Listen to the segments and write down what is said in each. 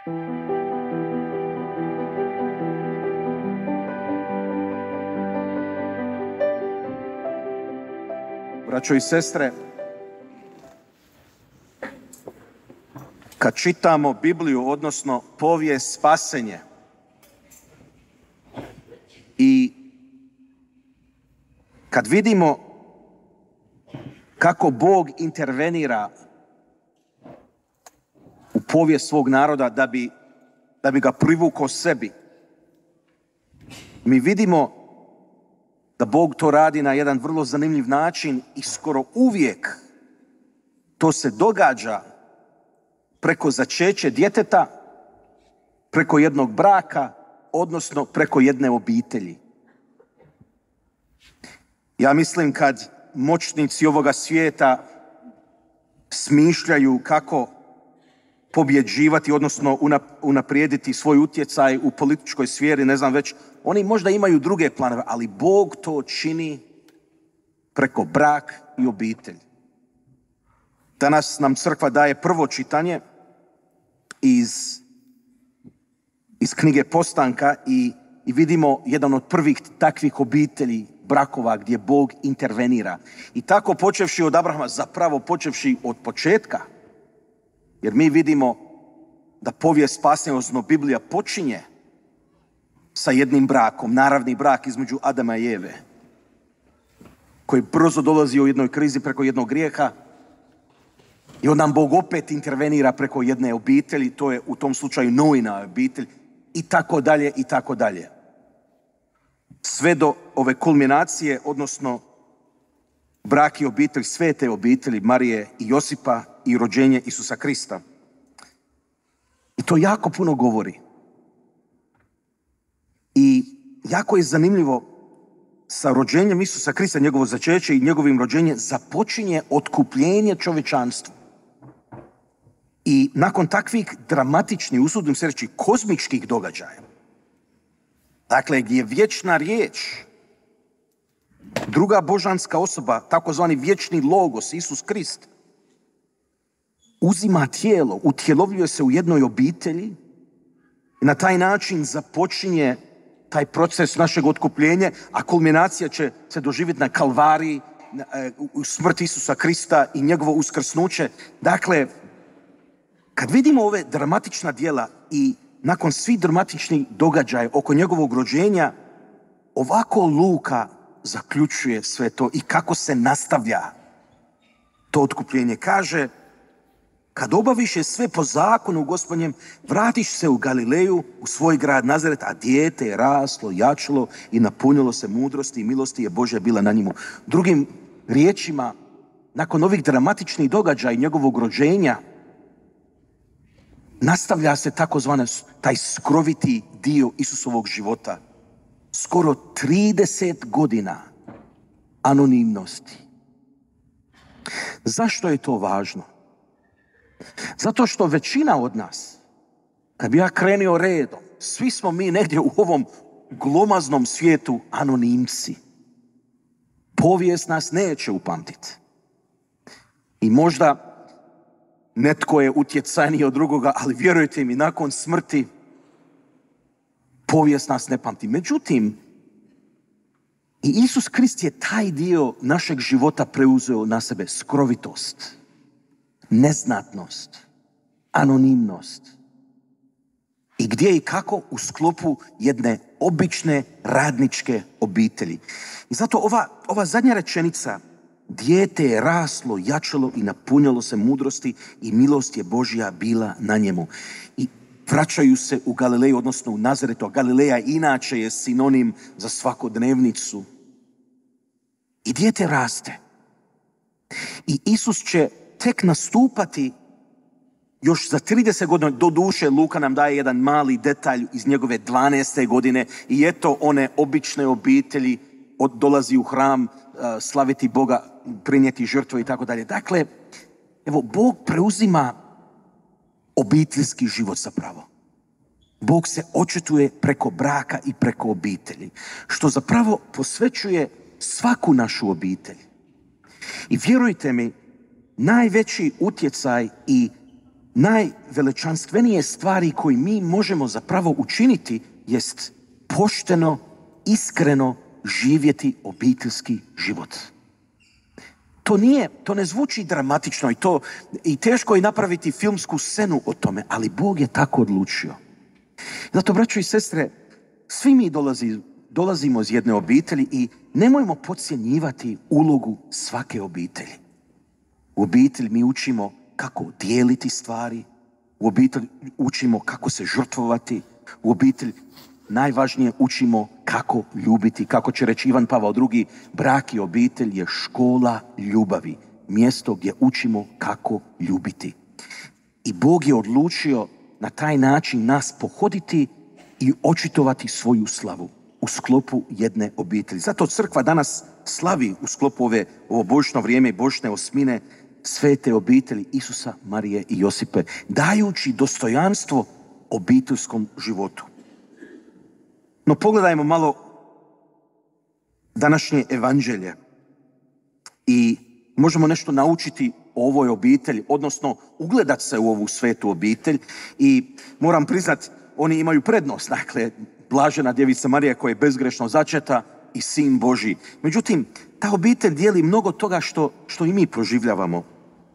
Braćo i sestre, kad čitamo Bibliju, odnosno povijest spasenja i kad vidimo kako Bog intervenira u povijest svog naroda da bi ga privukao sebi, mi vidimo da Bog to radi na jedan vrlo zanimljiv način i skoro uvijek to se događa preko začeća djeteta, preko jednog braka, odnosno preko jedne obitelji. Ja mislim kad moćnici ovoga svijeta smišljaju kako pobjeđivati, odnosno unaprijediti svoj utjecaj u političkoj sferi, ne znam već, oni možda imaju druge planove, ali Bog to čini preko brak i obitelj. Danas nam crkva daje prvo čitanje iz knjige Postanka i vidimo jedan od prvih takvih obitelji, brakova gdje Bog intervenira. I tako počevši od Abrahama, zapravo počevši od početka, jer mi vidimo da povijest spasenja, odnosno Biblija, počinje sa jednim brakom, naravni brak između Adama i Eve, koji brzo dolazi u jednoj krizi preko jednog grijeha i onda nam Bog opet intervenira preko jedne obitelji, to je u tom slučaju Noina obitelj, i tako dalje, i tako dalje. Sve do ove kulminacije, odnosno brak i obitelj, svete obitelji Marije i Josipa i rođenje Isusa Krista. I to jako puno govori. I jako je zanimljivo, sa rođenjem Isusa Krista, njegovo začeće i njegovim rođenjem započinje otkupljenje čovječanstva. I nakon takvih dramatičnih, usudim se reći, kozmičkih događaja, dakle gdje je vječna riječ, druga božanska osoba, takozvani vječni logos, Isus Krist, uzima tijelo, utjelovljuje se u jednoj obitelji i na taj način započinje taj proces našeg otkupljenja, a kulminacija će se doživjeti na Kalvariji, u smrti Isusa Krista i njegovo uskrsnuće. Dakle, kad vidimo ove dramatična djela i nakon svih dramatičnih događaja oko njegovog rođenja, ovako Luka zaključuje sve to i kako se nastavlja to otkupljenje. Kaže, kad obaviše sve po zakonu Gospodnjem, vratiš se u Galileju, u svoj grad Nazaret, a dijete je raslo, jačalo i napunilo se mudrosti i milosti je Božja bila na njemu. Drugim riječima, nakon ovih dramatičnih događaja i njegovog rođenja, nastavlja se takozvani taj skroviti dio Isusovog života. Skoro 30 godina anonimnosti. Zašto je to važno? Zato što većina od nas, kad bi ja krenio redom, svi smo mi negdje u ovom glomaznom svijetu anonimci. Povijest nas neće upamtiti. I možda netko je utjecajniji od drugoga, ali vjerujte mi, nakon smrti povijest nas ne pamti. Međutim, i Isus Krist je taj dio našeg života preuzeo na sebe, skrovitost, neznatnost, anonimnost. I gdje i kako? U sklopu jedne obične radničke obitelji. I zato ova zadnja rečenica, dijete je raslo, jačalo i napunjalo se mudrosti i milost je Božja bila na njemu. I vraćaju se u Galileju, odnosno u Nazaretu. Galileja inače je sinonim za svakodnevnicu. I dijete raste. I Isus će tek nastupati još za 30 godina. Do duše Luka nam daje jedan mali detalj iz njegove 12. godine i eto one obične obitelji dolazi u hram slaviti Boga, prinijeti žrtve i tako dalje. Dakle, evo, Bog preuzima obiteljski život zapravo. Bog se očituje preko braka i preko obitelji, što zapravo posvećuje svaku našu obitelj. I vjerujte mi, najveći utjecaj i najvelečanstvenije stvari koje mi možemo zapravo učiniti jest pošteno, iskreno živjeti obiteljski život. To ne zvuči dramatično i teško je napraviti filmsku scenu o tome, ali Bog je tako odlučio. Zato, braćo i sestre, svi mi dolazimo iz jedne obitelji i nemojmo podcjenjivati ulogu svake obitelji. U obitelji mi učimo kako dijeliti stvari, u obitelji učimo kako se žrtvovati, u obitelji najvažnije učimo kako ljubiti. Kako će reći Ivan Pavao II, brak i obitelj je škola ljubavi, mjesto gdje učimo kako ljubiti. I Bog je odlučio na taj način nas pohoditi i očitovati svoju slavu u sklopu jedne obitelji. Zato crkva danas slavi u sklopu ovo božićno vrijeme i božićne osmine svete obitelji Isusa, Marije i Josipe, dajući dostojanstvo obiteljskom životu. No pogledajmo malo današnje evanđelje i možemo nešto naučiti o ovoj obitelji, odnosno ugledati se u ovu svetu obitelj i moram priznati, oni imaju prednost, dakle, blažena djevica Marija koja je bezgrešno začeta i sin Božji. Međutim, ta obitelj dijeli mnogo toga što i mi proživljavamo.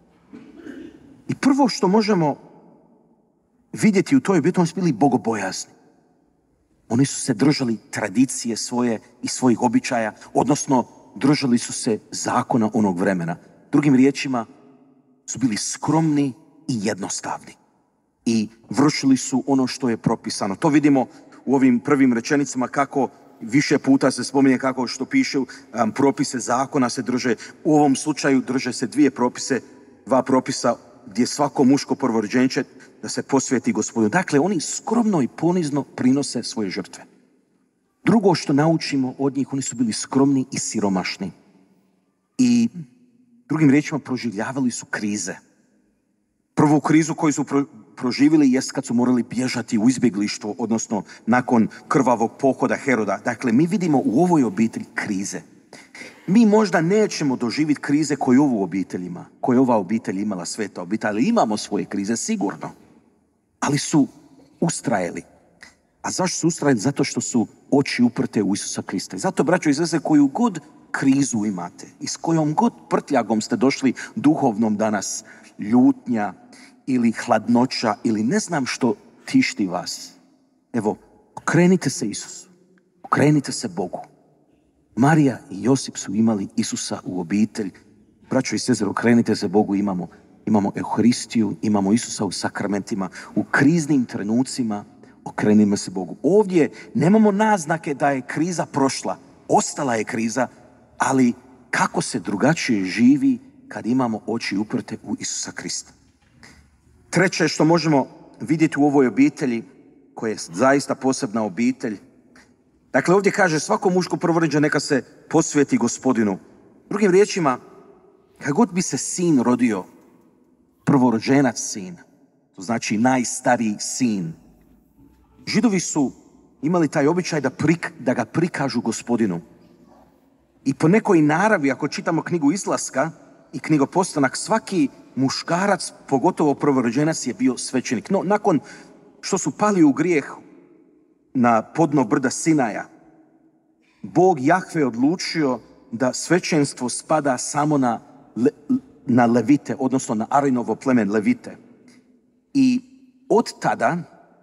I prvo što možemo vidjeti u toj obitelji, oni su bili bogobojazni. Oni su se držali tradicije svoje i svojih običaja, odnosno držali su se zakona onog vremena. Drugim riječima, su bili skromni i jednostavni. I vršili su ono što je propisano. To vidimo u ovim prvim rečenicama kako više puta se spominje kako što piše propise zakona se drže. U ovom slučaju drže se dva propisa gdje svako muško prvorođenče da se posveti Gospodinu. Dakle, oni skromno i ponizno prinose svoje žrtve. Drugo što naučimo od njih, oni su bili skromni i siromašni. I drugim riječima proživljavali su krize. Prvu krizu koju su proživjeli jest kad su morali bježati u izbjeglištvo, odnosno nakon krvavog pohoda Heroda. Dakle, mi vidimo u ovoj obitelji krize. Mi možda nećemo doživjeti krize koje je ova obitelj imala, sveta obitelj, ali imamo svoje krize sigurno. Ali su ustrajali. A zašto su ustrajali? Zato što su oči uprte u Isusa Krista. I zato, braćo i sestre, koju god krizu imate i s kojom god prtljagom ste došli duhovnom danas, ljutnja ili hladnoća ili ne znam što tišti vas. Evo, okrenite se Isusu. Okrenite se Bogu. Marija i Josip su imali Isusa u obitelj. Braćo i sestre, okrenite se Bogu, imamo Euharistiju, imamo Isusa u sakramentima. U kriznim trenucima okrenimo se Bogu. Ovdje nemamo naznake da je kriza prošla. Ostala je kriza, ali kako se drugačije živi kad imamo oči uprte u Isusa Krista. Treće što možemo vidjeti u ovoj obitelji, koja je zaista posebna obitelj, dakle, ovdje kaže svako muško prvorođenče neka se posveti Gospodinu. Drugim riječima, kad god bi se sin rodio, prvorođenac sin, to znači najstariji sin, Židovi su imali taj običaj da ga prikažu Gospodinu. I po nekoj naravi, ako čitamo knjigu Izlaska i knjigu Postanak, svaki muškarac, pogotovo prvorođenac, je bio svećenik. No, nakon što su pali u grijeh na podno brda Sinaja, Bog Jahve odlučio da svećenstvo spada samo na Levite, odnosno na Arinovo pleme Levite. I od tada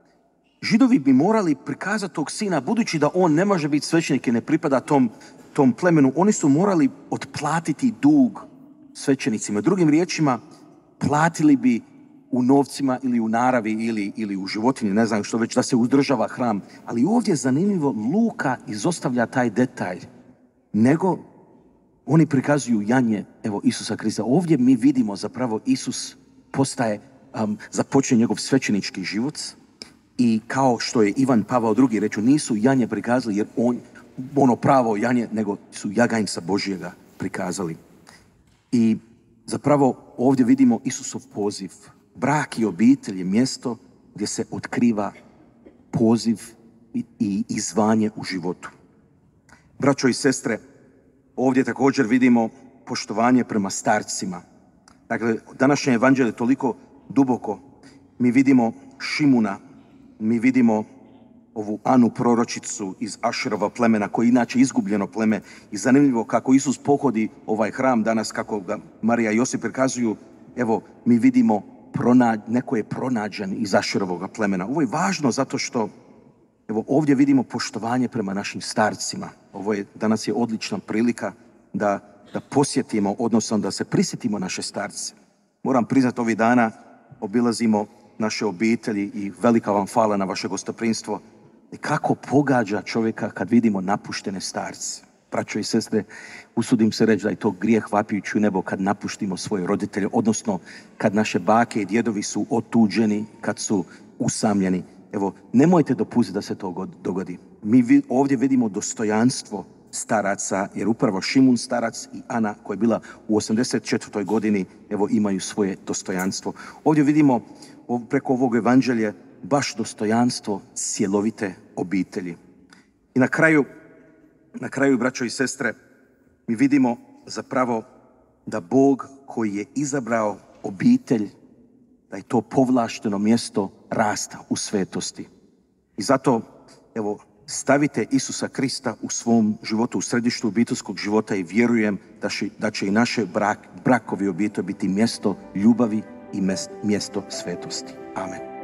Židovi bi morali prikazati tog sina, budući da on ne može biti svećenik i ne pripada tom plemenu, oni su morali otplatiti dug svećenicima. Drugim riječima, platili bi u novcima ili u naravi ili u životinji, ne znam što već, da se uzdržava hram. Ali ovdje je zanimljivo, Luka izostavlja taj detalj, nego oni prikazuju janje, evo, Isusa Krista. Ovdje mi vidimo zapravo Isus započne njegov svećenički život i kao što je Ivan Pavao II reče, nisu janje prikazali jer ono pravo janje, nego su jaganjca Božjega prikazali. I zapravo ovdje vidimo Isusov poziv. Brak i obitelj je mjesto gdje se otkriva poziv i zvanje u životu. Braćo i sestre, ovdje također vidimo poštovanje prema starcima. Dakle, današnje evanđelje je toliko duboko. Mi vidimo Šimuna, mi vidimo ovu Anu proročicu iz Ašerova plemena, koji je inače izgubljeno pleme. I zanimljivo kako Isus pohodi ovaj hram danas, kako ga Marija i Josip prikazuju. Evo, mi vidimo neko je pronađen iz Ašerovog plemena. Ovo je važno zato što evo, ovdje vidimo poštovanje prema našim starcima. Danas je odlična prilika da posjetimo, odnosno da se prisjetimo naše starce. Moram priznati, ovih dana obilazimo naše obitelji i velika vam hvala na vaše gostoprimstvo. I kako pogađa čovjeka kad vidimo napuštene starce. Braćo i sestre, usudim se reći da je to grijeh vapijući u nebo kad napuštimo svoje roditelje, odnosno kad naše bake i djedovi su otuđeni, kad su usamljeni. Evo, nemojte dopustiti da se to dogodi. Mi ovdje vidimo dostojanstvo staraca, jer upravo Šimun starac i Ana, koja je bila u 84. godini, evo, imaju svoje dostojanstvo. Ovdje vidimo preko ovog evanđelja baš dostojanstvo cjelovite obitelji. I na kraju, braćo i sestre, mi vidimo zapravo da Bog koji je izabrao obitelj, da je to povlašteno mjesto rasta u svetosti. I zato, evo, stavite Isusa Krista u svom životu, u središtu obiteljskog života i vjerujem da će i naše brakovi obitelji biti mjesto ljubavi i mjesto svetosti. Amen.